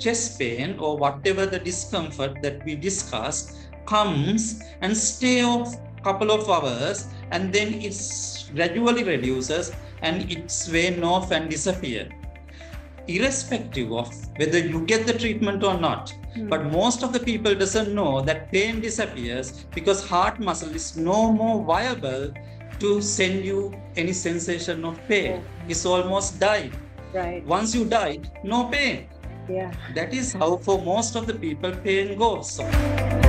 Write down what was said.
chest pain or whatever the discomfort that we discussed comes and stay off a couple of hours, and then it gradually reduces and it's wane off and disappear, irrespective of whether you get the treatment or not. But most of the people doesn't know that pain disappears because heart muscle is no more viable to send you any sensation of pain. It's almost died. Right. Once you died, no pain. Yeah. That is how for most of the people pain goes.